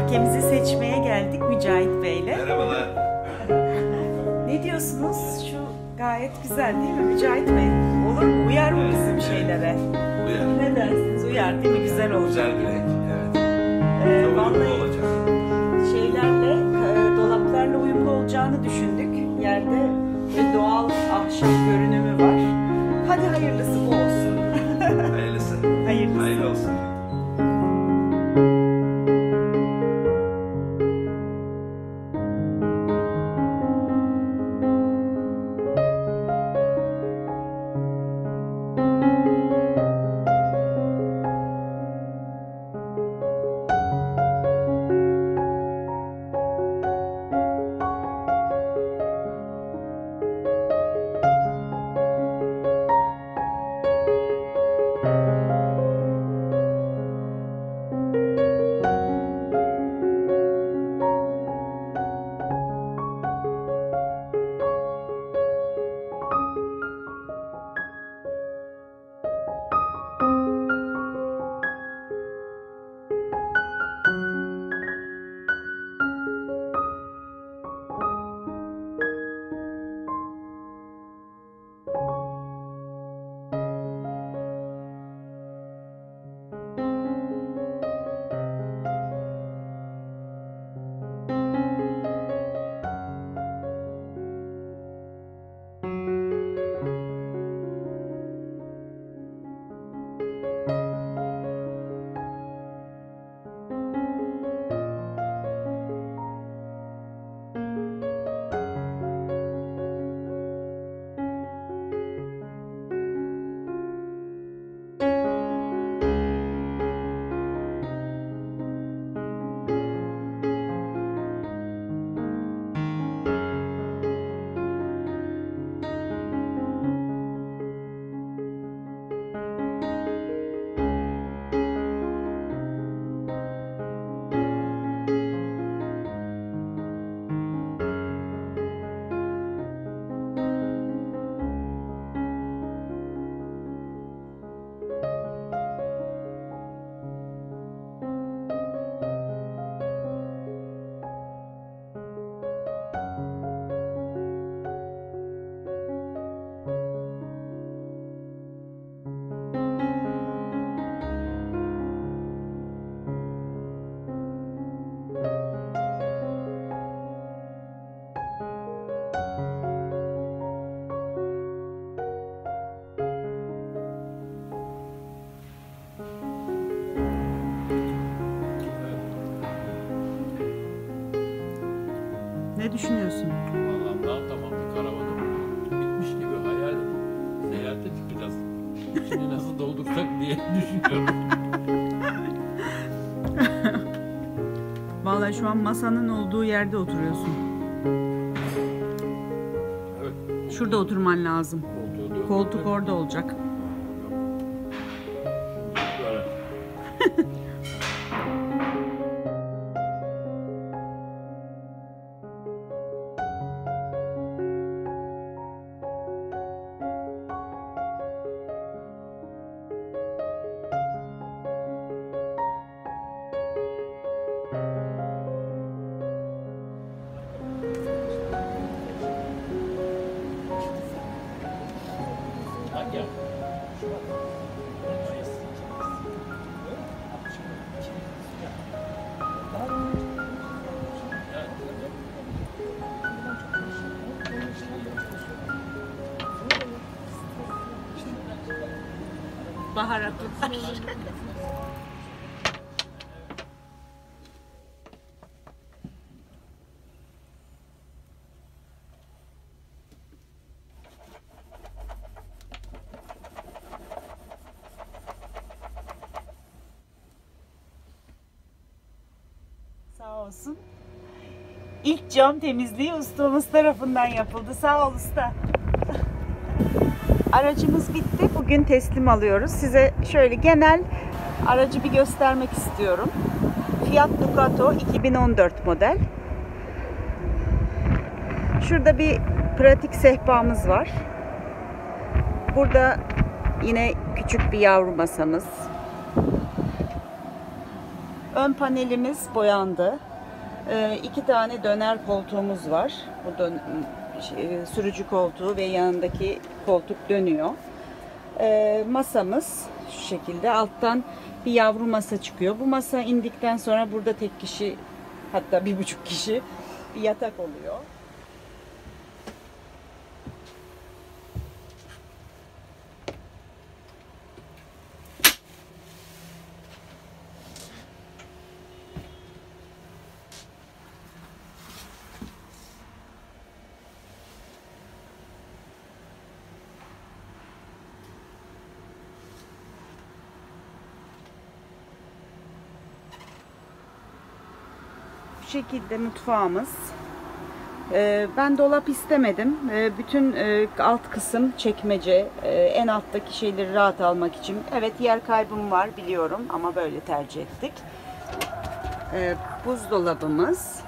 Parkemizi seçmeye geldik Mücahit Bey'le. Merhabalar. Ne diyorsunuz? Şu gayet güzel değil mi Mücahit Bey? Olur mu? Uyar mı bizim şeylere? Uyar. Ne dersiniz? Uyar değil mi? Güzel olacak. Güzel bir renk, evet. Çok uyumlu Vallahi olacak. şeylerle, dolaplarla uyumlu olacağını düşündük. Yerde ve doğal ahşap görünümü var. Hadi hayırlısı bu olsun. Hayırlısı. Hayırlısı. Hayırlı olsun. Ne düşünüyorsun? Vallahi daha tamam bir karavanım bitmiş gibi hayal seyahate çıkacağız. Şimdi nasıl doldursak diye düşünüyorum. Vallahi şu an masanın olduğu yerde oturuyorsun. Evet. Şurada oturman lazım. Koltuk orada olacak. Böyle. Hangi yap? Baharatlı. Sağ olsun. İlk cam temizliği ustamız tarafından yapıldı. Sağ ol usta. Aracımız bitti. Bugün teslim alıyoruz. Size şöyle genel aracı bir göstermek istiyorum. Fiat Ducato 2014 model. Şurada bir pratik sehpamız var. Burada yine küçük bir yavru masamız. Ön panelimiz boyandı. 2 tane döner koltuğumuz var. Bu sürücü koltuğu ve yanındaki koltuk dönüyor. Masamız şu şekilde. Alttan bir yavru masa çıkıyor. Bu masa indikten sonra burada tek kişi, hatta 1,5 kişi bir yatak oluyor. Bu şekilde mutfağımız. Ben dolap istemedim. Bütün alt kısım çekmece. En alttaki şeyleri rahat almak için. Evet, yer kaybım var biliyorum ama böyle tercih ettik. Buzdolabımız.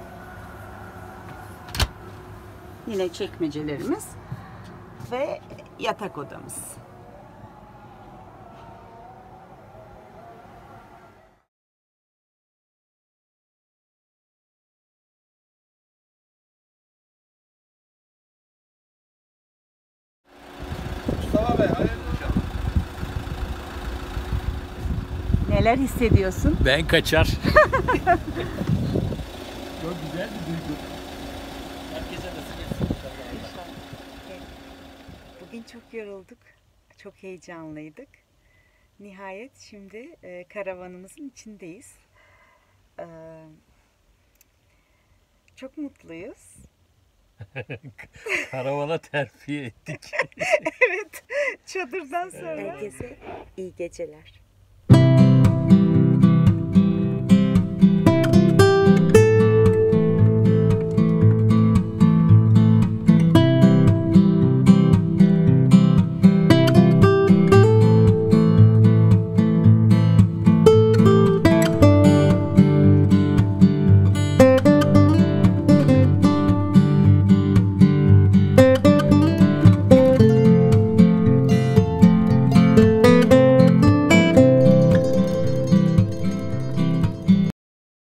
Yine çekmecelerimiz. Ve yatak odamız. Mustafa Bey hayırlı olsun. Neler hissediyorsun? Ben kaçar. Çok güzel bir duygu. Herkese nasip etsin. Bugün çok yorulduk. Çok heyecanlıydık. Nihayet şimdi karavanımızın içindeyiz. Çok mutluyuz. Karavana terfi ettik. Evet, çadırdan sonra. Herkese iyi geceler.